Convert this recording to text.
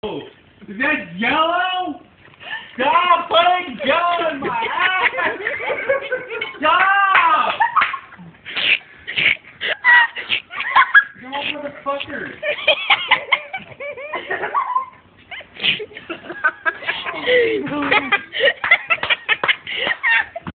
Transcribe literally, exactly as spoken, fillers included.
Is that Jello? Stop putting Jello in my ass! Stop! You motherfucker! Oh,